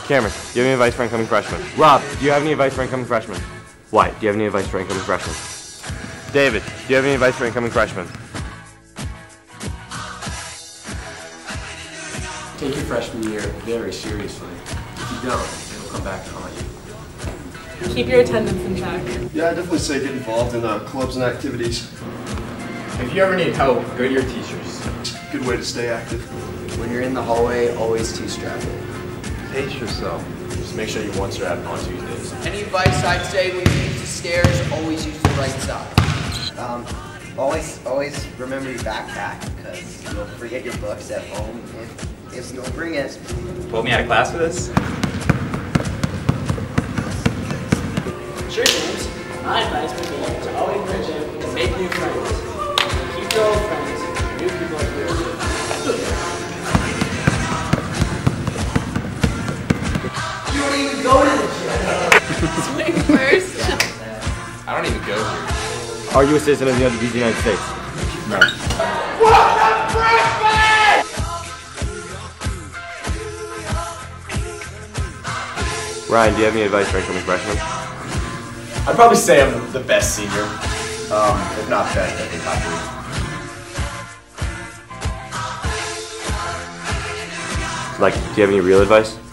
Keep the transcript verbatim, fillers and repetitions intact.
Cameron, do you have any advice for incoming freshmen? Rob, do you have any advice for incoming freshmen? Wyatt, do you have any advice for incoming freshmen? David, do you have any advice for incoming freshmen? Take your freshman year very seriously. If you don't, it'll come back to haunt you. Keep your attendance in check. Yeah, I definitely say get involved in uh, clubs and activities. If you ever need help, go to your teachers. Good way to stay active. When you're in the hallway, always two-strap it. Pace yourself. Just make sure you one-strap on Tuesdays. Any advice I'd say when you use the stairs, always use the right side. Um, always, always remember your backpack, because you'll forget your books at home if, if you don't bring it. Pulled me out of class for this? Sure, James. My advice would be to always go to the gym to make new friends. Keep your old friends, new people are here. You don't even go to the gym. Swing first. I don't even go here. Are you a citizen of the United States? No. What the frick, man? Ryan, do you have any advice for incoming freshmen? I'd probably say I'm the best senior. Um, if not best, I think top three. Like, do you have any real advice?